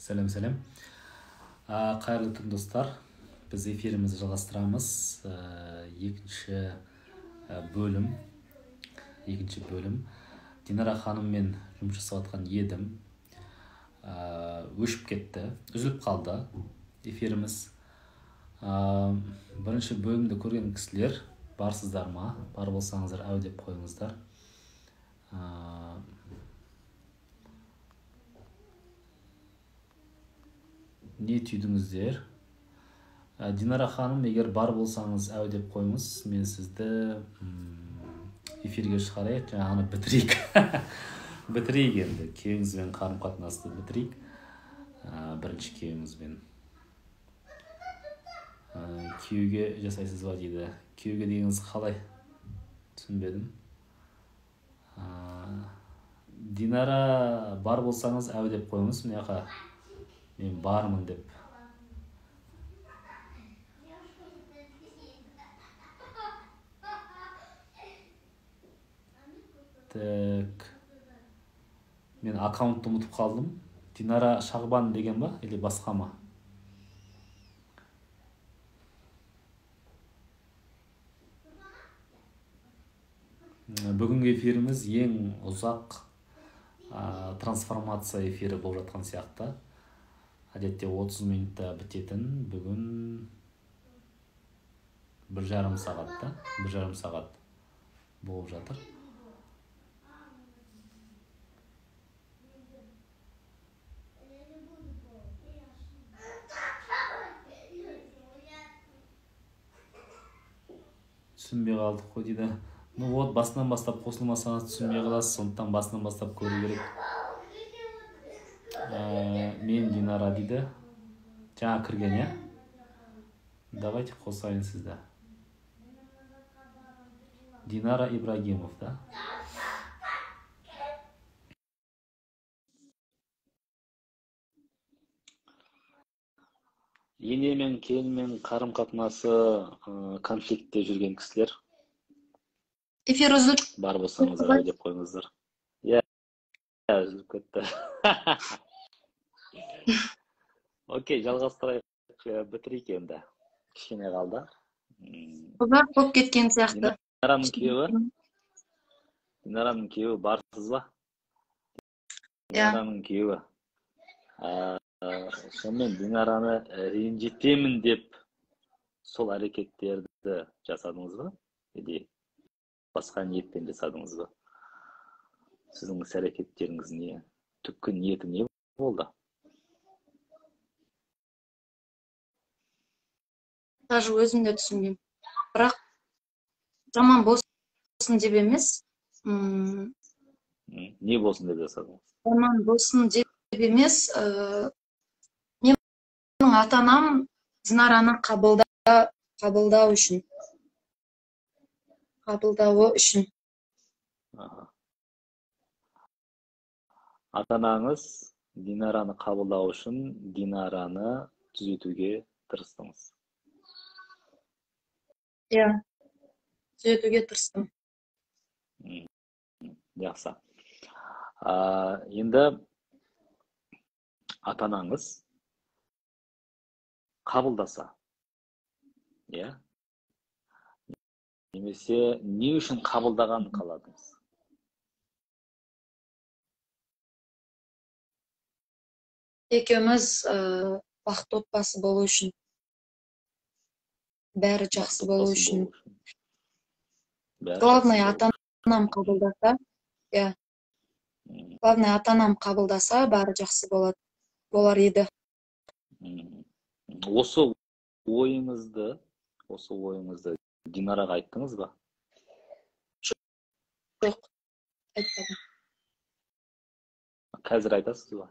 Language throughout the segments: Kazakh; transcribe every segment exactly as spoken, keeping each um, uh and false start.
Сәлем, сәлем. Қайырлы түн достар. Біз эфирімізді жалғастырамыз. Екінші бөлім. Екінші бөлім. Динара ханыммен жұмыс жасап жатқан едім. Өшіп кетті, үзіліп қалды эфиріміз. Бірінші бөлімді көрген кісілер барсыздар ма? Бар болсаңыздар әу деп қойыңыздар. Не түйдіңіздер? Динара ханым, егер бар болсаңыз әу деп қойыңыз, мен сізді эфирге шығарайық, жаңағыны бітірейік. Бітірейік енді, күйеуіңізбен қарым-қатынасты бітірейік. Бірінші күйеуіңізбен. Күйеуге жасайсыз ба дейді. Күйеуге дегеніңіз қалай? Түсінбедім. Динара бар болсаңыз әу деп қойыңыз, мынақа мен бармын деп. Так. Мен аккаунтты ұмытып қалдым. Динара Шағбан деген ба? Или басқа ма? Бүгінгі эфиріміз ең ұзақ трансформация эфирі болып жатқан сияқты. Әдетте отыз минутта бітетін, бүгін бір жарым сағатта, бір жарым сағат болып жатыр. Түсінбей қалдық қой дейді. Ну вот, басынан бастап қосылмасаңыз түсінбей қаласыз, сондықтан басынан бастап көру керек. Мен Динара дейді. Жаңа кірген, я? Давайте қосайын сізді. Динара Ибрагимов, да? Ене мен келінмен қарым-қатынасы конфликтте жүрген кісілер. Эфир үзіліп бар болсаңыздар деп қойыңыздар. Иә, үзіліп кетті. Окей, жалғастырайық, бітірейік енді. Кішкене қалды. Ұзақ болып кеткен сияқты. Динараның күйеуі? Динараның күйеуі барсыз ба? Динараның күйеуі. Сонымен Динараны ренжітемін деп сол әрекеттерді жасадыңыз ба? Или басқа ниетпен жасадыңыз ба? Сіздің іс-әрекеттеріңіз не? Түпкі ниеті не болды? Даже өзім де түсінбеймін. Бірақ жаман болсын деп емес. Не болсын деп жасадыңыз? Жаман болсын деп емес. Менің ата-анам Динараны қабылдау үшін. Қабылдауы үшін. Ата-анаңыз Динараны қабылдау үшін Динараны түзетуге тырыстыңыз. Иә, түзетуге тырыстым. Жақсы. Енді ата-анаңыз қабылдаса, иә? Немесе не үшін қабылдағанын қаладыңыз? Екеуміз бақытты отбасы болу үшін. Бәрі жақсы болу үшін. Главное, ата-анам қабылдаса, иә. Главное, ата-анам қабылдаса, бәрі жақсы болады, болар еді. Осы ойыңызды, осы ойыңызды Динараға айттыңыз ба? Жоқ, айтпадым. Қазір айтасыз ба?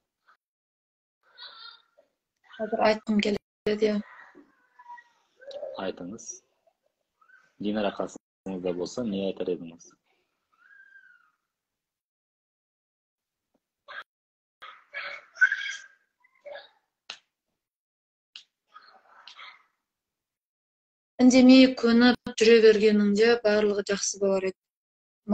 Қазір айтқым келеді. Айтыңыз. Динара қасыңызда болса, не айтар едіңіз? Үндемей көніп жүре бергеніңде барлығы жақсы болар еді.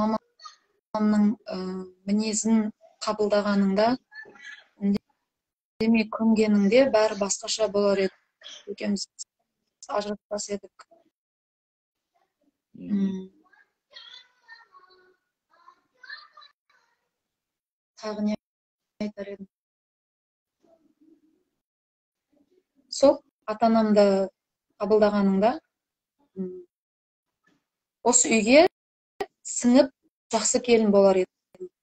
Мамамның мінезін қабылдағаныңда эми көнгенинде баары башкача болор эди. Экөөбүз ажыратпас эдик. Тагы не айтар эдим? Сол ата-анамды кабылдаганымда осы үйгө сиңип жакшы келин болор эдим.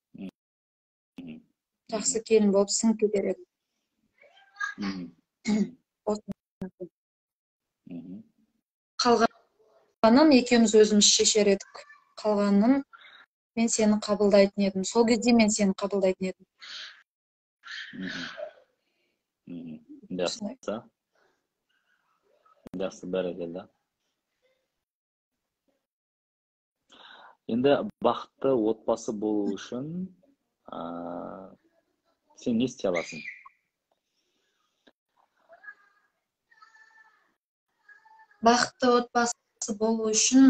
Жакшы келин болуп сиңип кетер эдим. Калганын экөөбүз өзүбүз шешер эдик. Калганын мен сени кабылдайтын эдим. Сол кезде мен сени кабылдайтын эдим. Жакшы. Жакшы, баракелла. Енді бақытты отбасы болу үшін сен не істей аласың? Бақытты отбасы болу үшін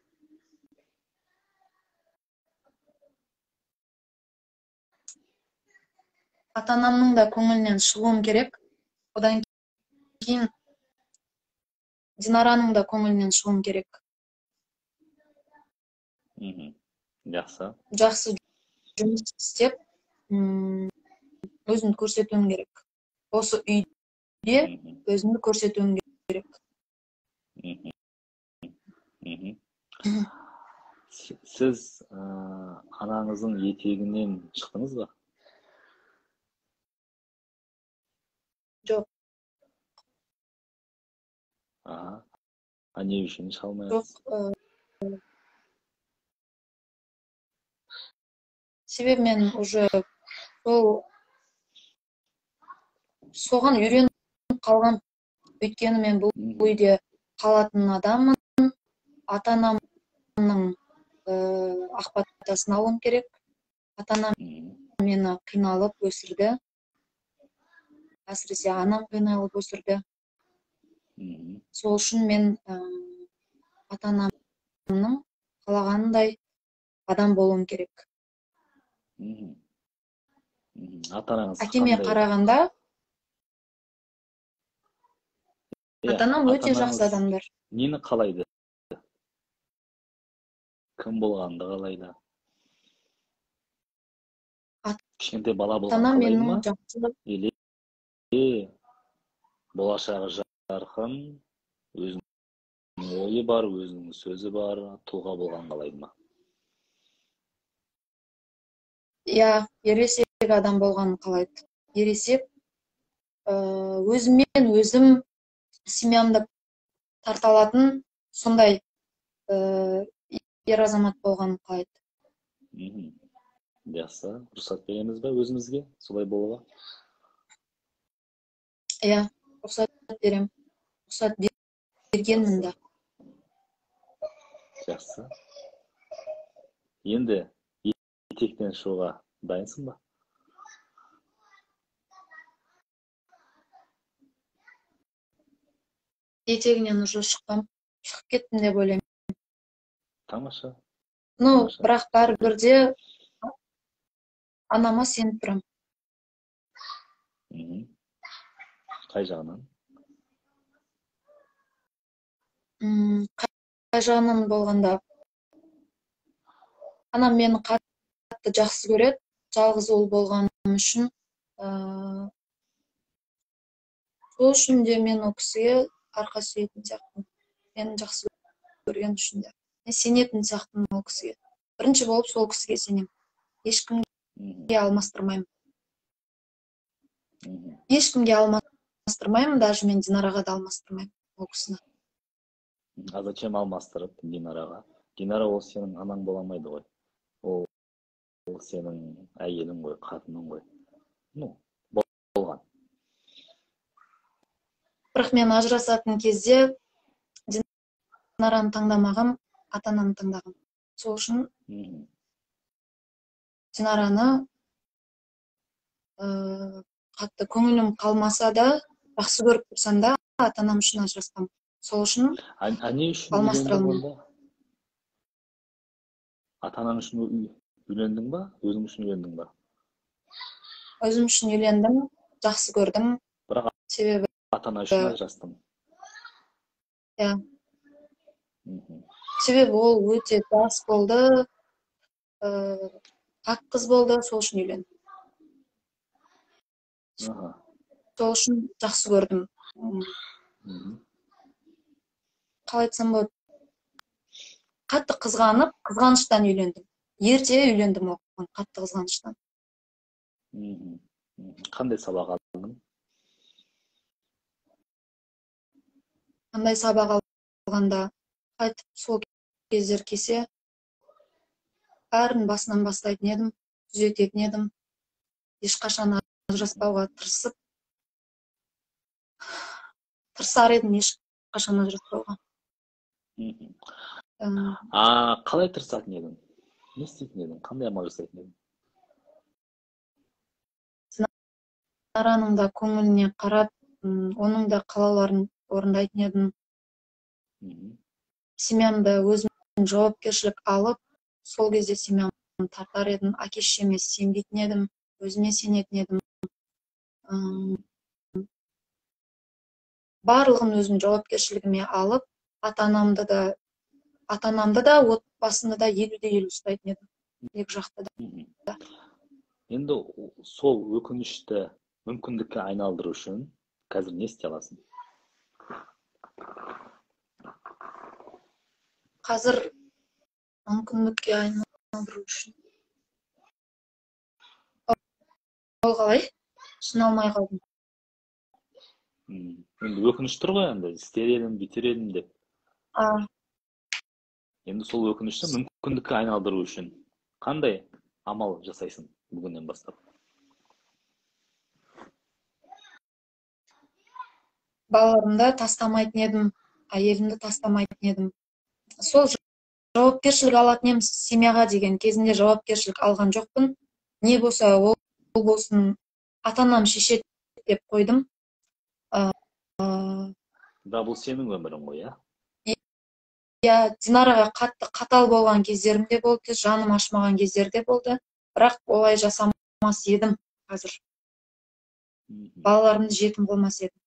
ата-анамның да көңілінен шығуым керек. Одан кейін Динараның да көңілінен шығуым керек. Жақсы. Жақсы жұмыс істеп, өзімді көрсетуім керек. Осы үйде өзімді көрсетуім керек. Сіз анаңыздың етегінен шықтыңыз ба? Жоқ. А не үшін шыға алмайсыз? Жоқ. Себебі мен уже сол соған үйреніп қалған. Өйткені мен бұл үйде қалатын адаммын. Ата-анамның ақ батасын алуым керек. Ата-анам мені қиналып өсірді. Әсіресе анам қиналып өсірді. Сол үшін мен ата-анамның қалағанындай адам болуым керек. Әкеме қарағанда ата-анам өте жақсы адамдар. Нені қалайды? Кім болғанды қалайды? Кішкентай бала болған қалайды ма? Или болашағы жарқын, өзінің ойы бар, өзінің сөзі бар, тұлға болған қалайды ма? Я, ересек адам болғанын қалайды. Ересек өзіммен өзім семьямды тарта алатын сондай ер азамат болғанын қалайды. Жақсы, рұқсат береміз ба өзімізге солай болуға? Я, рұқсат берем. Рұқсат бергенмін да. Жақсы. Енді етектен шығуға дайынсың ба? Етегінен уже шыққам. Шығып кеттім деп ойлаймын. Тамаша. Ну, бірақ бәрібірде анама сеніп тұрам. Қай жағынан? Қай жағынан болғанда анам мені қатты жақсы көреді. Жалғыз ұл болғаным үшін. Сол үшін де мен ол кісіге арқа сүйейтін сияқтымын. Мені жақсы көрген үшін де. Мен сенетін сияқтымын ол кісіге. Бірінші болып сол кісіге сенем. Ешкімге алмастырмаймын. Ешкімге алмастырмаймын, даже мен Динараға да алмастырмаймын ол кісіні. А зачем алмастырып Динараға? Динара ол сенің анаң бола алмайды ғой. Ол сенің әйелің ғой, қатының ғой. Ну, болған. Бірақ мен ажырасатын кезде Динараны таңдамағам, ата-ананы таңдағам. Сол үшін Динараны қатты көңілім қалмаса да, жақсы көріп тұрсам да, ата-анам үшін ажырасқам. Сол үшін алмастыра алмаймын. Ата-анаң үшін үйлендің ба, өзің үшін үйлендің ба? Өзім үшін үйлендім. жақсы көрдім. Бірақ Себебі ата-ана үшін ажырастым. иә, Мгм. себебі ол өте жас болды, ақ қыз болды, сол үшін үйлендім. Аха. Сол үшін жақсы көрдім. М, Мгм. Қалай айтсам болады? Қатты қызғанып, қызғаныштан үйлендім. Ерте үйлендім оған, қатты қызғаныштан. Мгм. Мгм. Қандай сабақ алдың? Қандай сабақ алғанда қайтып сол кездер келсе, бәрін басынан бастайтын едім, түзететін едім. Ешқашан ажыраспауға тырысып, тырысар едім ешқашан ажыраспауға. Мгм. М, А қалай тырысатын едің? Не істейтін едің? Қандай амал жасайтын едің? Динараның да көңіліне қарап, м, оның да қалауларын орындайтын едім. Мгм. Семьямды өзім жауапкершілік алып, сол кезде семьямды тартар едім. Әке-шешеме сенбейтін едім, өзіме сенетін едім. М, Барлығын өзім жауапкершілігіме алып, ата-анамды да ата-анамды да отбасымды да елуде елу ұстайтын едім. Екі жақты да. Мгм. Енді о- сол өкінішті мүмкіндікке айналдыру үшін қазір не істей аласың? Қазір мүмкіндікке айналдыру үшін. Ол қалай? Түсіне алмай қалдым. М, Енді өкініш тұр ғой, енді істер едім, бүйтер едім деп. А, Енді сол өкінішті мүмкіндікке айналдыру үшін қандай амал жасайсың бүгіннен бастап? балаларымды тастамайтын едім, әйелімді тастамайтын едім. Сол жауапкершілік алатын едім, семьяға деген кезінде жауапкершілік алған жоқпын. Не болса ол ол болсын, ата-анам шешеді деп қойдым. А, Да, бұл сенің өмірің ғой, иә? иә, Динараға қатты қатал болған кездерім де болды, жаным ашымаған кездер де болды. Бірақ олай жасамас едім қазір. Мгм. Балаларымды жетім қылмас едім.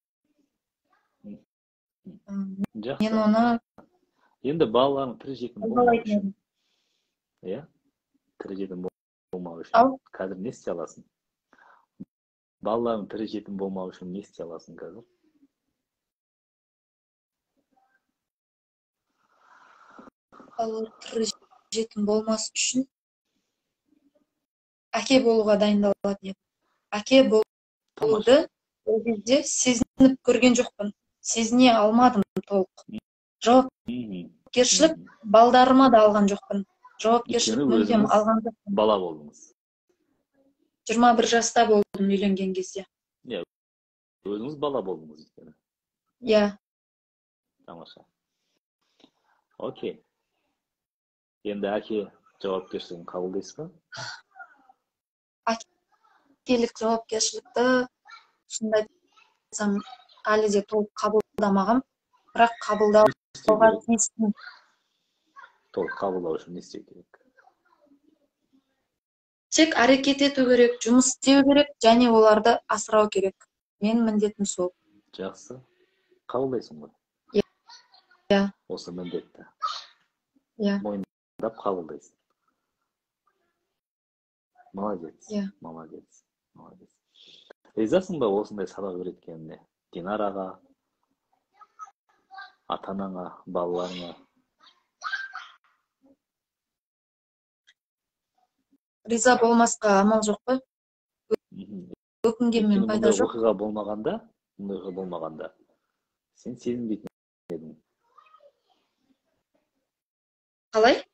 М, Мен Жақсы. оны Енді балаларың тірі жетім болмау қолдайтын үшін, едім. иә? Тірі жетім бол- болмау үшін Ал қазір не істей аласың? Балаларың тірі жетім болмау үшін не істей аласың қазір? балалар тірі жетім болмас үшін әке болуға дайындалатын едім. Әке Тамаша. болуды ол кезде сезініп көрген жоқпын. Сезіне алмадым толық. Мгм. Жауапкершілік Мгм. балдарыма да алған жоқпын. Өйткені Жауапкершілік мүлдем өзіңіз алған жоқпын. бала болдыңыз. жиырма бір жаста болдым үйленген кезде. Иә, өзіңіз бала болдыңыз өйткені. Иә, Тамаша. Окей. Енді әке жауапкершілігін қабылдайсыз ба? әкелік жауапкершілікті шынымды айтсам әлі де толық қабылдамағам. Бірақ Не қабылдауға істеу керек? тиіспін. Толық қабылдау үшін не істеу керек? Тек әрекет ету керек, жұмыс істеу керек, және оларды асырау керек. Менің міндетім сол. Жақсы. Қабылдайсың ғой. Иә, Осы міндетті иә, мойындап қабылдайсың. Молодец. иә. Молодец. Молодец. Ризасың ба осындай сабақ үйреткеніне? Динараға, ата-анаңа, балаларыңа? Риза болмасқа амал жоқ қой. Мгм. Өкінгенмен Өйткені пайда мұндай жоқ. оқиға болмағанда, мұндай оқиға болмағанда, сен сезінбейтін едің. Қалай?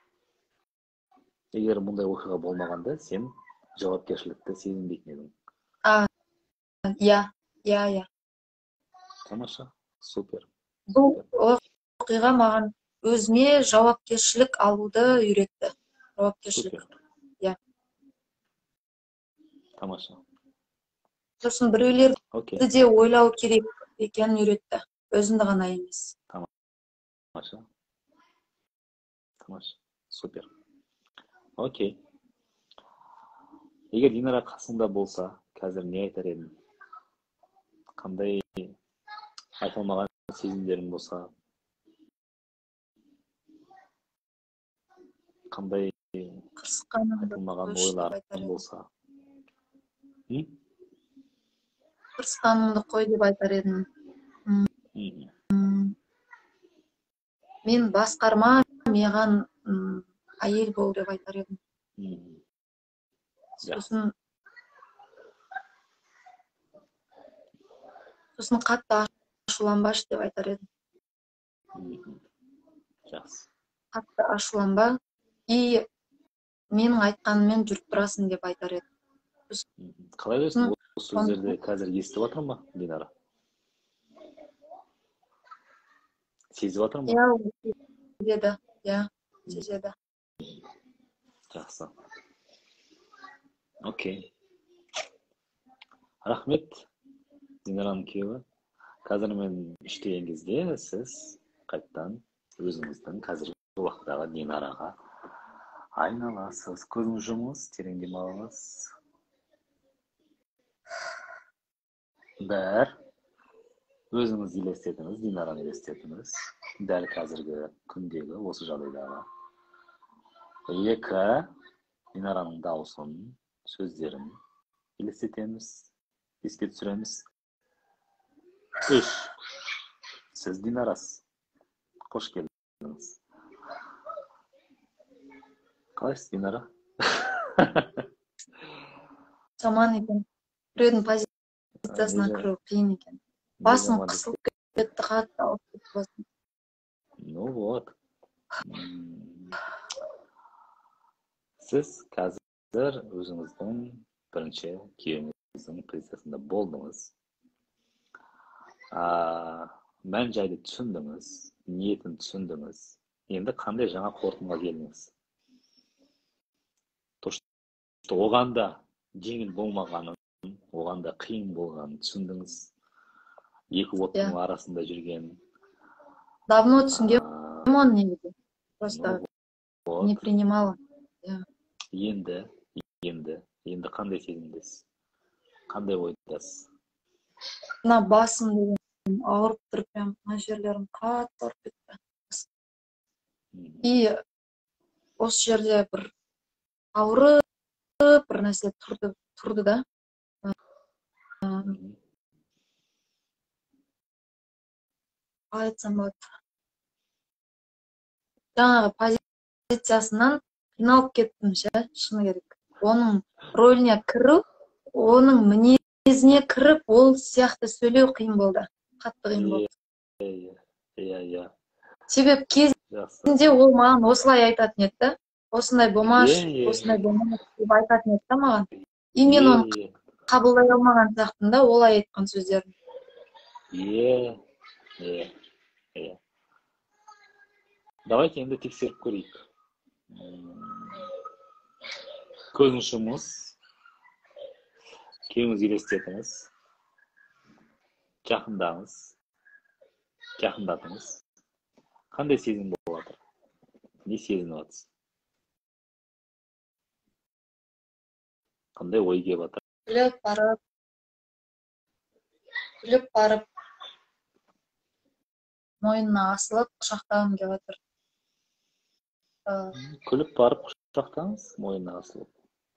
Егер мұндай оқиға болмағанда, сен жауапкершілікті сезінбейтін едің. А, иә, иә, иә. Тамаша. Супер. Бұл Супер. оқиға маған өзіме жауапкершілік алуды үйретті. Жауапкершілік. Супер. Иә. Тамаша. Сосын біреулерді Окей. де ойлау керек екенін үйретті. Өзімді ғана емес. Тамаша. Тамаша. Супер. Окей. Егер Динара қасыңда болса, қазір не айтар едің? Кандай айтылмаған сезімдерің болса, қандай Қырсыққаныңды айтылмаған қойшы деп айтар ойларың едім. болса. М? Қырсыққаныңды қой деп айтар едім. М. Мен басқарма, маған м, әйел бол деп айтар едім. М. Сосын сосын қатты ашуланбашы деп айтар едім. М. Жақсы. Қатты ашуланба, и менің айтқаныммен жүріп тұрасың деп айтар едім. М. Қалай ойлайсың, осы сөздерді қазір естіп жатыр ма Динара? Сезіп жатыр ма? Иә, сезеді, иә, сезеді. Жақсы. Окей. Рахмет, Динараның күйеуі. Қазір мен іштеген кезде сіз қайттан өзіңіздің қазіргі уақыттағы Динараға айналасыз. Көзіңіз жұмыңыз, терең демалыңыз. Бір, өзіңіз елестетіңіз, Динараны елестетіңіз. Дәл қазіргі күндегі осы жағдайдағы. Екі, Динараның дауысын, сөздерін елестетеміз, еске түсіреміз. Үш, сіз Динарасыз. Қош келдіңіз. Қалайсыз, Динара? Жаман екен. Біреудің позициясына кіру қиын екен. Басым қысылып кетті, қатты ауырып кетті басым. Ну вот. Сіз қазір өзіңіздің бірінші күйеуіңіздің позициясында болдыңыз. Мән жайды түсіндіңіз, ниетін түсіндіңіз. Енді қандай жаңа қорытындыға келдіңіз? То, что оған да жеңіл болмағанын, оған да қиын болғанын түсіндіңіз. Екі оттың арасында жүрген. Давно түсінгем оны негізі. Просто не принимала. Енді, енді, енді қандай сезімдесіз? Қандай ойдасыз? Мына басым деген ауырып тұр, прям мына жерлерім қатты ауырып кетті. И осы жерде бір ауырып бір нәрсе тұрды, тұрды да. Қалай айтсам болады. Жаңағы позициясынан қиналып кеттім ше, шыны керек. Оның рөліне кіру, оның мінезіне кіріп, ол сияқты сөйлеу қиын болды. Қатты қиын болды. Иә, иә. Себеп кезінде ол маған осылай айтатын еді. Осындай болмаш, осындай болмаш деп айтатын еді маған. И мен оны қабылдай алмаған сияқтымын да, олай айтқан сөздерін. Иә, иә, иә. Давайте енді тексеріп көрейік. Көзіңіз жұмыңыз, күйеуіңізді елестетіңіз, жақындаңыз, жақындатыңыз. Қандай сезім болып жатыр? Не сезініп жатырсыз? Қандай ой келіп жатыр? Күліп барып, күліп барып, мойнына асылып, құшақтағым келіп жатыр. Күліп барып, құшақтаңыз, мойнына асылып.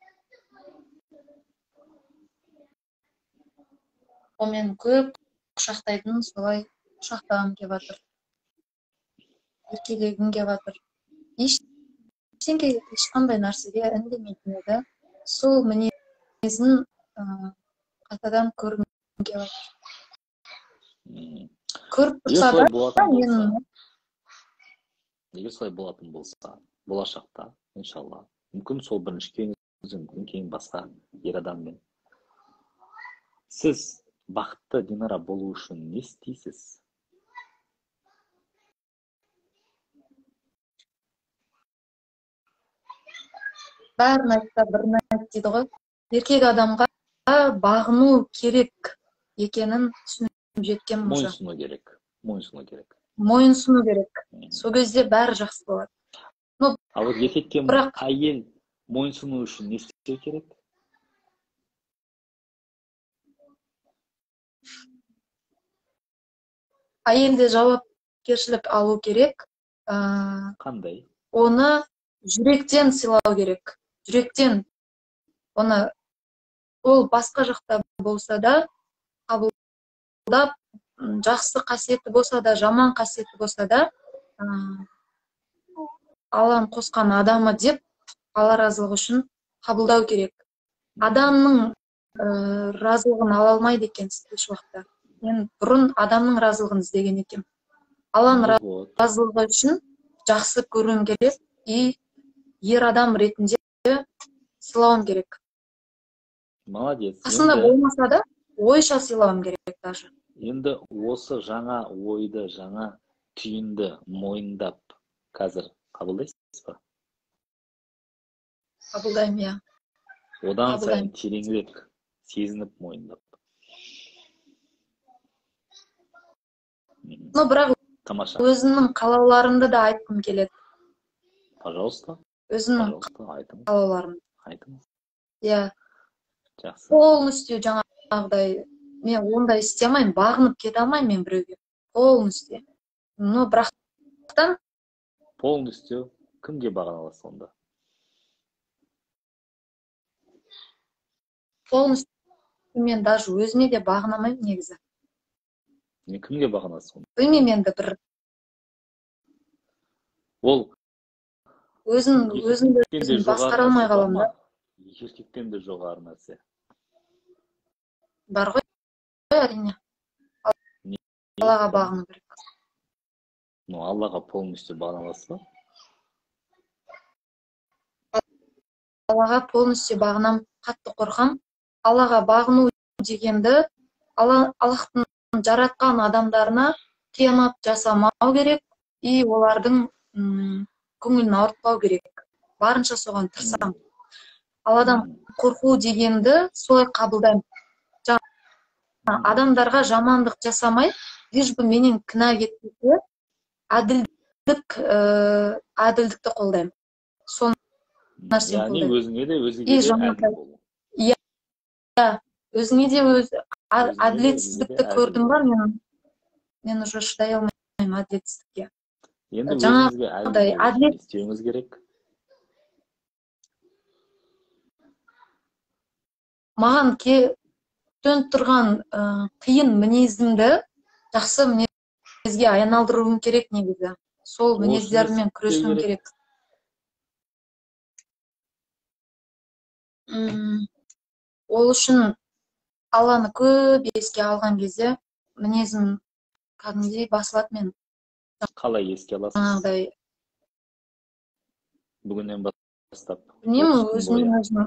Ол мен көп құшақтайтын, солай құшақтағым келіп жатыр. Еркелегім келіп жатыр. Ештеңе, ешқандай нәрсеге үндемейтін еді. Сол мінезін қайтадан көргім келіп жатыр. Көріп тұрса да, мен... Егер солай болатын болса, болашақта, иншалла, мүмкін сол бірінші күйеуіңіз, мүмкін кейін басқа ер адаммен. Сіз бақытты Динара болу үшін не істейсіз? Бәрін айтса бірін айт дейді ғой. Еркек адамға бағыну керек екенін түсініп жеткем уже. Мойынсыну керек. Мойынсыну керек. Мойынсыну керек. Сол кезде бәрі жақсы болады. А вот еркекке әйел мойынсыну үшін не істеу керек? Әйелде жауапкершілік алу керек. Ә, Қандай? Оны жүректен сыйлау керек. Жүректен. Оны ол басқа жақта болса да, қабылдап, жақсы қасиетті болса да, жаман қасиетті болса да, ә, Алланың қосқан адамы деп, Алла разылығы үшін қабылдау керек. Адамның ә, разылығын ала алмайды екенсіз еш уақытта. Мен бұрын адамның разылығын іздеген екенмін. Алланың Вот. разылығы үшін жақсы көруім керек и ер адам ретінде сыйлауым керек. Молодец. Қасында Енді, болмаса да, ойша сыйлауым керек даже. енді осы жаңа ойды, жаңа түйінді мойындап, қазір қабылдайсыз ба? Қабылдаймын, иә. Одан сайын Қабылдаймын. тереңірек сезініп мойындап. Мгм. Но бірақ Тамаша. өзімнің қалауларымды да айтқым келеді. Пожалуйста, Өзімнің пожалуйста, айтыңыз, қалауларым. айтыңыз. Иә, Жақсы. полностью жаңағыдай, мен ондай істей алмаймын, бағынып кете алмаймын мен біреуге. Полностью. Но бірақтан Полностью кімге бағына аласыз онда? полностью мен даже өзіме де бағына алмаймын негізі. Не кімге бағынасыз онда? Білмеймін енді бір Ол өзін өзімді еркектен де өзім жоғары басқара алмай нәрсе бар қаламын ма? да. Еркектен де жоғары нәрсе. Бар ғой, әрине. Не- Аллаға не- бағыну керек. Ну, Аллаға полностью бағына аласыз ба? Аллаға полностью бағынам, қатты қорқам. Аллаға бағыну дегенді Алла- Аллахтың жаратқан адамдарына қиянат жасамау керек и олардың м, көңілін ауыртпау керек. Барынша соған тырысамын. Алладан Мгм. қорқу дегенді солай қабылдаймын. Мгм. Адамдарға жамандық жасамай, лишь бы менен кінә кетпесе, әділдік, ә, әділдікті қолдаймын. Соны нәрсені Яғни қолдаймын. өзіңе де өзге И де жаңағы әділ болу. өзіңе де өз Өзіңе ә- де өзіңе әділетсіздікті де әділ көрдім ба, болу. мен мен уже шыдай алмаймын әділетсіздікке. Енді Жаңағыдай өзіңізге әділ болу үшін әділет- не істеуіңіз керек? Маған ке төніп тұрған ә, қиын мінезімді жақсы мінезге айналдыруым керек негізі. Сол Ол үшін не мінездермен істеу күресуім керек? керек. М, Ол үшін Алланы көп еске алған кезде мінезім кәдімгідей басылады мен. Қалай еске аласыз? Жаңағыдай, Бүгіннен бастап білмеймін, отыз күн бойы. өзімнен өзім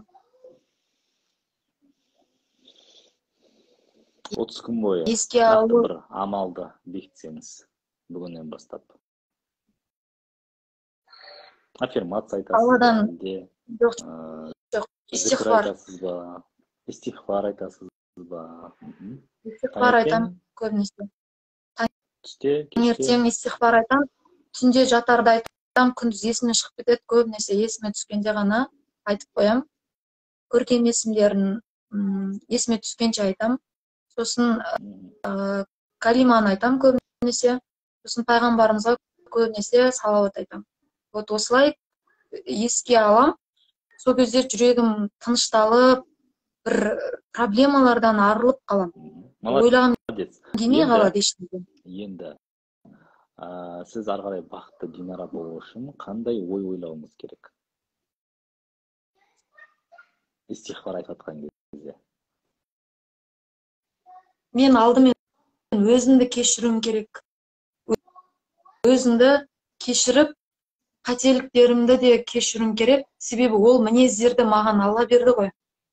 отыз күн бойы еске нақты алу, бір амалды бекітсеңіз, бүгіннен бастап. Аффирмация айтасыз ба? Алладан Әлде жоқ, ә, жоқ, зікір истихфар. айтасыз ба? Истихфар айтасыз ба? Мгм. Истихфар Таңертең, айтам көбінесе. түсте, кеште. Таңертең истихфар айтам, түнде жатарда айтам, күндіз есімнен шығып кетеді, көбінесе есіме түскенде ғана айтып қоям. Көркем есімдерін м, есіме түскенше айтам. Сосын Мгм. ә, калиманы айтам көбінесе. Сосын пайғамбарымызға көбінесе салауат айтам. Вот осылай еске алам. Сол кезде жүрегім тынышталып, бір проблемалардан арылып қалам. Мгм. Ойлағым Молодец. келмей Енді, қалады ештеңе. енді ә, сіз ары қарай бақытты Динара болу үшін қандай ой ойлауыңыз керек? Истихфар айтып жатқан кезде. Мен алдымен өзімді кешіруім керек. Өзімді кешіріп, қателіктерімді де кешіруім керек. Себебі ол мінездерді маған Алла берді ғой.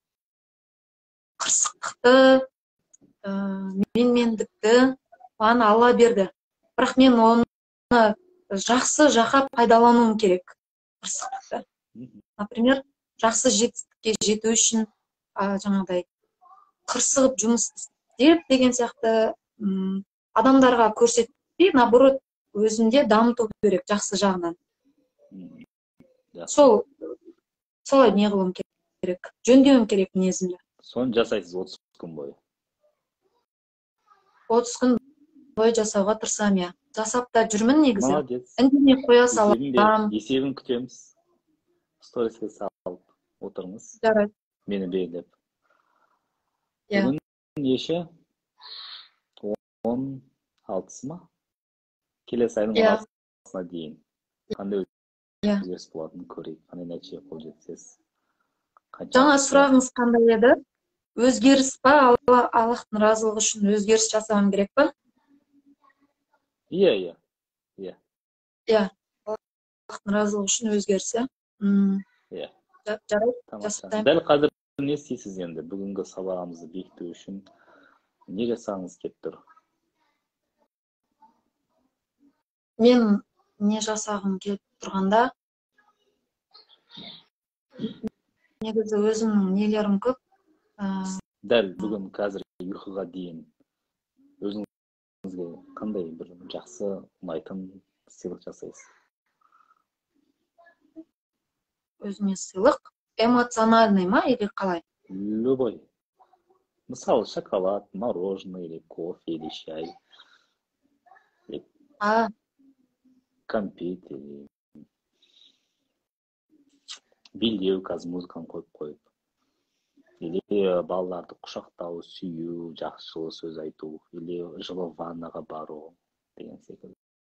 Қырсықтықты, ә, менмендікті маған Алла берді. Бірақ мен оны жақсы жаққа пайдалануым керек. Қырсықтықты. Мгм. Например, жақсы жетістікке жету үшін ә, жаңағыдай қырсығып жұмыс істеп деген сияқты м, адамдарға көрсетпей, наоборот, өзімде дамыту керек жақсы жағынан. Мгм. Жақсы. Сол солай не қылуым керек, жөндеуім керек мінезімді. Соны жасайсыз отыз күн бойы. отыз күн бой жасауға тырысамын, иә. Жасап та жүрмін негізі. Молодец. Үндемей қоя Есебін бер, салам. есебін күтеміз. Сториске салып отырыңыз. Жарайды. Мені белгілеп. Иә. Бүгін неше? он алтысы ма? Келесі айдың Иә. он алтысына дейін. Қандай Иә. өзгеріс болатынын көрейік. Қандай нәтиже қол жеткізесіз? Жаңа сұрағыңыз қандай еді? Өзгеріс па, Алла- Аллахтың разылығы үшін өзгеріс жасауым керек па? Иә, иә. Иә. Иә. Аллахтың разылығы үшін өзгеріс, иә. М, Иә. жа- Жарайды, Тамаша. жасаймын. Дәл қазір не істейсіз енді? Бүгінгі сабағымызды бекіту үшін не жасағыңыз келіп тұр? Мен не жасағым келіп тұрғанда, негізі өзімнің нелерім көп. Ә, Дәл бүгін қазір ұйқыға дейін өзіңізге қандай бір жақсы ұнайтын сыйлық жасайсыз? өзіме сыйлық. Эмоциональный ма или қалай? Любой. Мысалы, шоколад, мороженое, или кофе, или чай, или А, компот, или билеу, қазір музыканы қойып қойып. Или балаларды құшақтау, сүю, жақсы жылы сөз айту, или жылы ваннаға бару деген секілді.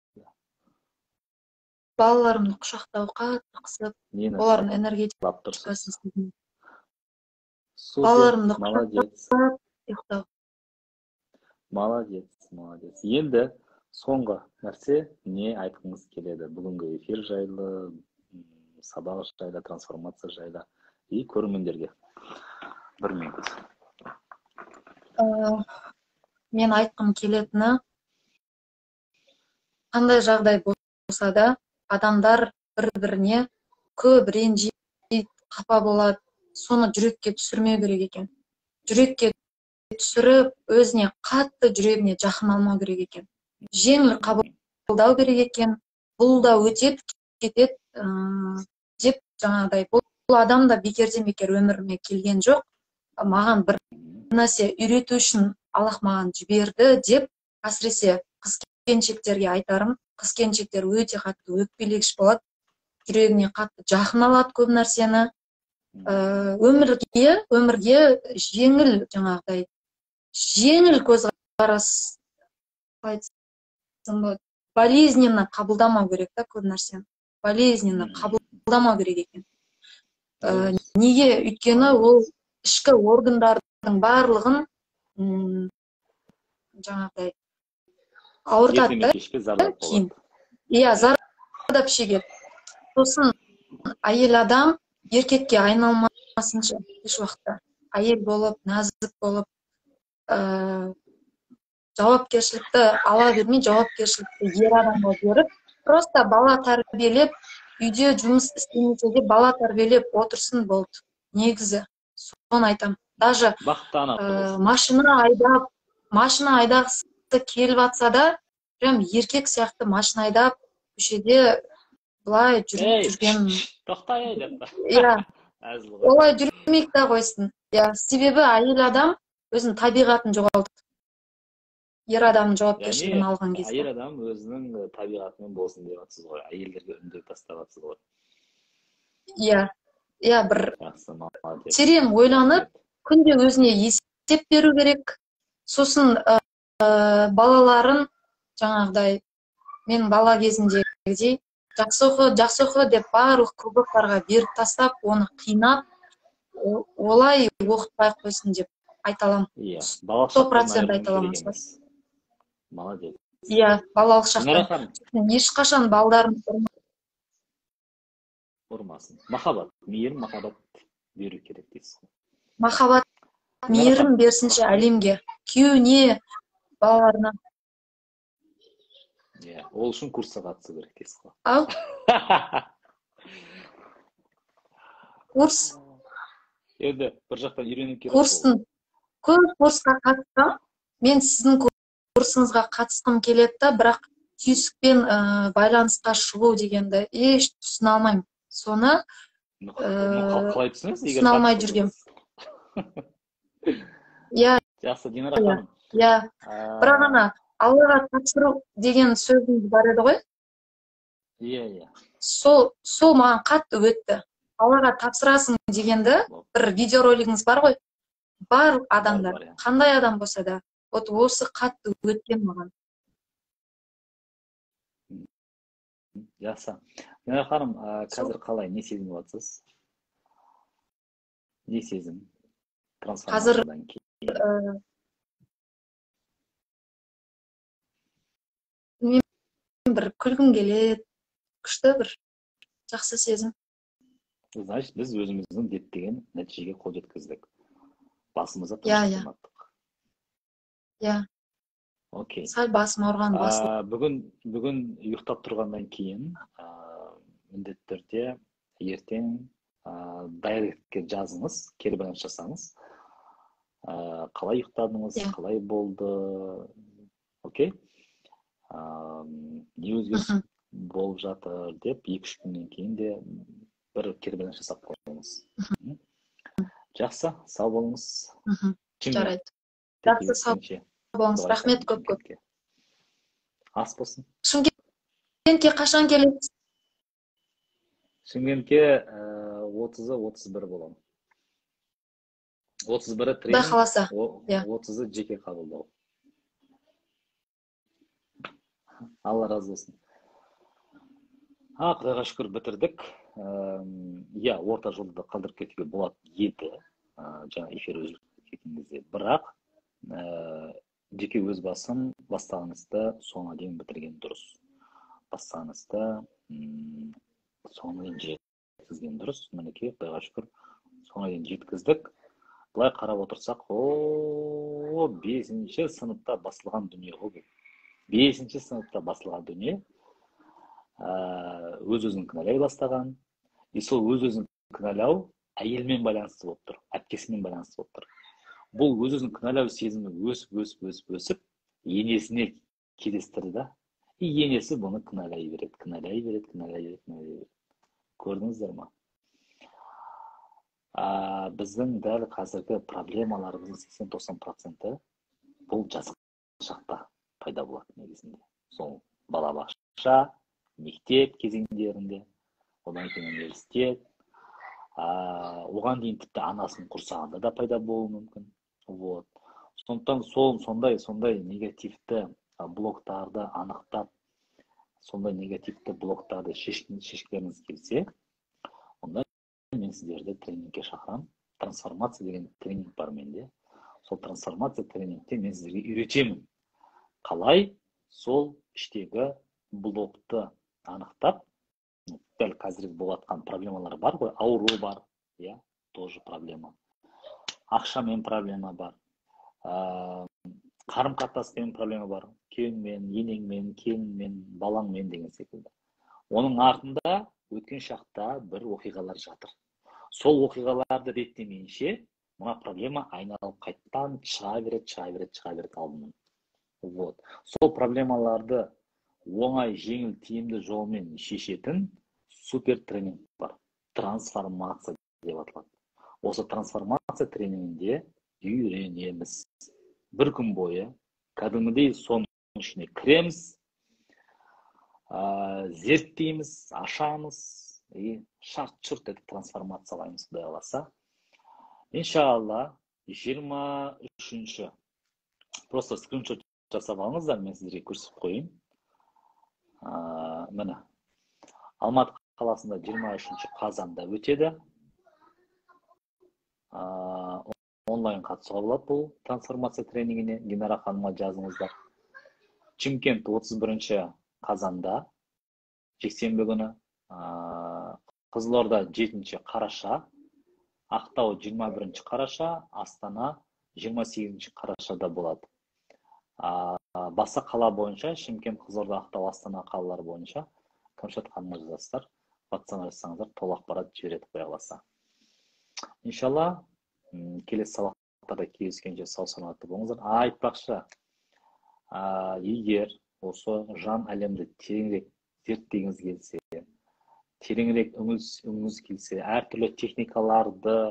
балаларымды құшақтау, қатты қысып, Нені олардың сабап энергетикасын тұрсыз? сезіну. Супер, Балаларымды молодец, құшақтап, ұйықтау. молодец, молодец. Енді соңғы нәрсе не айтқыңыз келеді? Бүгінгі эфир жайлы, м, сабақ жайлы, трансформация жайлы и көрермендерге. Бір минут. Ә, Мен айтқым келетіні, қандай жағдай болса да, адамдар бір-біріне көп ренжиді, қапа болады, соны жүрекке түсірмеу керек екен. Жүрекке түсіріп, өзіне қатты жүрегіне жақын алмау керек екен. Жеңіл қабылдау керек екен. Бұл да өтеді, кетеді, ә, деп жаңағыдай. Бұл адам да бекерден бекер өміріме келген жоқ. Маған бір нәрсе үйрету үшін Аллах маған жіберді деп, әсіресе қыз-келіншектерге айтарым. Қыз-келіншектер өте қатты өкпелегіш болады. Жүрегіне қатты жақын алады көп нәрсені. Ә, өмірге, өмірге жеңіл жаңағыдай, жеңіл көзқарас, қалай айтсам болады, болезненно қабылдамау керек та көп нәрсені. Болезненно қабылдамау керек екен. Ә, неге? Өйткені ол ішкі органдардың барлығын м, жаңағыдай ауыртады Ерте да ме кешке зардап кейін. болады. Иә, зардап шегеді. Сосын әйел адам еркекке айналмасыншы еш уақытта. Әйел болып, нәзік болып, ә, жауапкершілікті ала бермей, жауапкершілікті ер адамға беріп, просто бала тәрбиелеп, үйде жұмыс істемесе де бала тәрбиелеп отырсын болды. Негізі, соны айтам. Даже Бақытты ана ә, болсын. машина айдап, машина айдағысы келіп атса да, прям еркек сияқты машина айдап, көшеде былай жүріп Ей, жүрген. тоқта ей деп. Иә, Әзіл ғой. олай жүрмейік та қойсын. Иә, себебі әйел адам өзінің табиғатын жоғалтты. Ер адамның жауапкершілігін алған Яғни, кезде. әйел адам өзінің табиғатымен болсын деп жатсыз ғой. Әйелдерге үндеу тастап жатсыз ғой. Иә, иә, бір Жақсы, молодец. терең ойланып, күнде өзіне есеп беру керек. Сосын ә, ә, балаларын жаңағыдай, мен бала кезімдегідей жақсы оқы, жақсы оқы деп барлық кубоктарға беріп тастап, оны қинап, о- олай оқытпай қойсын деп айта аламын. Иә, балалық сто шақтан процент айырылу айта аламын. керек емес. Молодец. Иә, балалық Динара шақтан. ханым, Ешқашан балдарын ұрмасын. Махаббат, мейірім, махаббат беру керек дейсіз ғой. махаббат, мейірім берсінші әлемге, күйеуіне, балаларына. Иә, ол үшін курсқа қатысу керек дейсіз ғой. Ал курс, Енді бір жақтан үйрену керек. курстың, көп курсқа қатыссам, мен сіздің курсыңызға қатысқым келеді да, бірақ түйсікпен ә, байланысқа шығу дегенді еш түсіне алмаймын. Соны Қалай түсінесіз? түсіне алмай жүргем. Иә, Жақсы, Динара ханым. иә. Бірақ ана Аллаға тапсыру деген сөзіңіз бар еді ғой. Иә, иә. Сол сол маған қатты өтті. Аллаға тапсырасың дегенді бір видеоролигіңіз бар ғой. Барлық адамдар, қандай адам болса да, вот осы қатты өткен маған. Жақсы. Мына ханым, қазір қалай, не сезініп жатсыз? Не сезім? Трансформациядан кейін. Мен бір күлгім келеді, күшті бір жақсы сезім. Значит, біз өзіміздің діттеген нәтижеге қол жеткіздік. Басымызда тыныштық. Иә. Окей. Сәл басым ауырған басым. Бүгін бүгін ұйықтап тұрғаннан кейін, міндетті түрде ертең дайректке жазыңыз, кері байланыс жасаңыз. Қалай ұйықтадыңыз, қалай болды? Окей? Не өзгеріс болып жатыр деп екі-үш күннен кейін де бір кері байланыс жасап қойыңыз. Жақсы, сау болыңыз. Жарайды. Жақсы, сау болыңыз. Рахмет көп-көп. Ас болсын. Шымкентке қашан келесіз? Шымкентке отызы отыз бірі боламын. отыз бірі тренинг, отызы жеке қабылдау. Алла разы болсын. Құдайға шүкір бітірдік. Иә, орта жолды қалдырып кетуге болады еді, жаңа эфир өзгертіп кеткен кезде. Бірақ жеке өз басым бастағанызды соңына дейін бітірген дұрыс. Бастағанызды соңына дейін жеткізген дұрыс. Мінекей, Құдайға шүкір соңына дейін жеткіздік. Былай қарап отырсақ, о, бесінші сыныпта басылған дүние ғой. Бесінші сыныпта басылған дүние. Өз-өзін кінәлай бастаған. И сол өз-өзін кінәлау әйелмен байланысты болып тұр, әпкесімен байланысты болып тұр. Бұл өз-өзін кінәлау сезімі өсіп, өсіп, өсіп, өсіп, енесіне келістірді. И енесі бұны кінәлай береді, кінәлай береді, кінәлай береді, кінәлай береді. Көрдіңіздер ма? Біздің дәл қазіргі проблемаларымыздың сексен-тоқсан проценті бұл жазық шақта пайда болады негізінде. Сол балабақша, мектеп кезеңдерінде, одан кейін университет, оған дейін тіпті анасының құрсағында да пайда болуы мүмкін. Вот. Сондықтан сол сондай сондай негативті блоктарды анықтап, сондай негативті блоктарды шешкілеріңіз келсе, онда мен сіздерді тренингке шақырамын. Трансформация деген тренинг бар менде. Сол трансформация тренингте мен сіздерге үйретемін. Қалай сол іштегі блокты анықтап, дәл қазіргі болатқан проблемалар бар ғой, ауру бар, иә, тоже проблема. Ақшамен проблема бар, қарым-қатынаспен проблема бар, күйеуіңмен, енеңмен, келініңмен, балаңмен деген секілді. Оның артында өткен шақта бір оқиғалар жатыр. Сол оқиғаларды реттемейінше, мына проблема айналып қайттан шыға береді, шыға береді, шыға береді алдынан. Вот. Сол проблемаларды оңай, жеңіл, тиімді жолмен шешетін супер тренинг бар. Трансформация деп аталады. Осы трансформация тренингінде үйренеміз. Бір күн бойы кәдімгідей соның ішіне кіреміз, зерттейміз, ашамыз и шарт-шұрт етіп трансформациялаймыз, Құдай қаласа. Иншалла, жиырма үшінші просто скриншот жасап алыңыздар, мен сіздерге көрсетіп қойайын. Міне, Алматы қаласында жиырма үшінші қазанда өтеді. Онлайн қатысуға болады бұл трансформация тренингіне. Динара ханымға жазыңыздар. Шымкент отыз бірінші қазанда, жексенбі күні. Қызылорда жетінші қараша, Ақтау жиырма бірінші қараша, Астана жиырма сегізінші қарашада болады. Баса қала бойынша, Шымкент, Қызылорда, Ақтау, Астана қалалары бойынша Кәмшат ханымға жазасыздар, WhatsApp жазсаңыздар, толық ақпарат жібереді, Құдай қаласа. Иншалла, келесі сабақтарда кездескенше сау саламатты болыңыздар. Айтпақшы, егер осы жан әлемді тереңірек зерттегіңіз келсе, тереңірек үңілгіңіз келсе, әртүрлі техникаларды,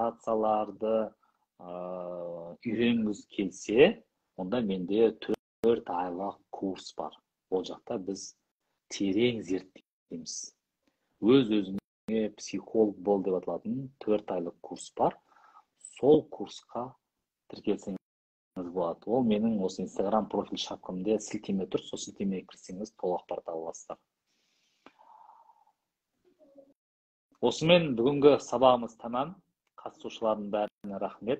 медитацияларды үйренгіңіз келсе, онда менде төрт төрт айлық курс бар. Ол жақта біз терең зерттейміз. Өз өзіңе психолог бол деп аталатын төрт айлық курс бар. Сол курсқа тіркелсеңіз болады. Ол менің осы Instagram профиль шапкамда сілтеме тұр, сол сілтемеге кірсеңіз толық ақпарат ала аласыздар. Осымен бүгінгі сабағымыз тамам. Қатысушылардың бәріне рахмет.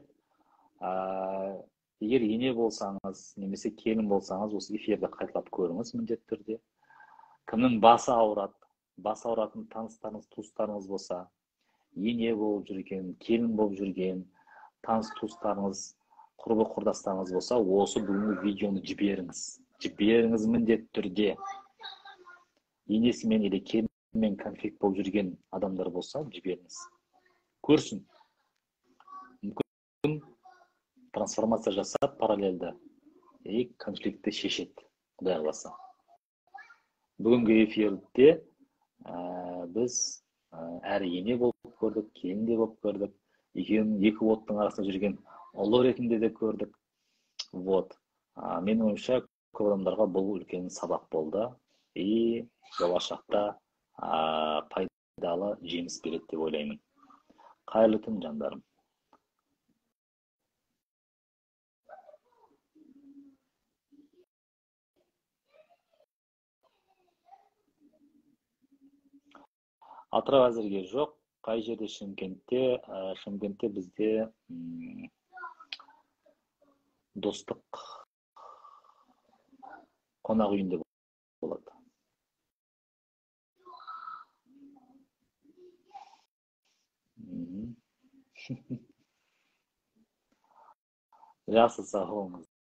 Егер ене болсаңыз, немесе келін болсаңыз, осы эфирді қайталап көріңіз міндетті түрде. Кімнің басы ауырады, басы ауыратын таныстарыңыз, туыстарыңыз болса, ене болып жүрген, келін болып жүрген, таныс туыстарыңыз, құрбы құрдастарыңыз болса, осы бүгінгі видеоны жіберіңіз. Жіберіңіз міндетті түрде. Енесімен или келінмен конфликт болып жүрген адамдар болса, жіберіңіз. Көрсін. Мүмкін трансформация жасап параллельді и конфликтті шешеді. Құдай қаласа. Бүгінгі эфирде біз әрі ене болып көрдік, келін де болып көрдік. Екі оттың арасында жүрген ұлы ретінде де көрдік. Вот. Менің ойымша көп адамдарға бұл үлкен сабақ болды. И болашақта пайдалы жеміс береді деп ойлаймын. Қайырлы түн, жандарым. Атырау әзірге жоқ. Қай жерде? Шымкентте. Шымкентте бізде достық қонақ үйінде болады. Жақсы, сау болыңыз.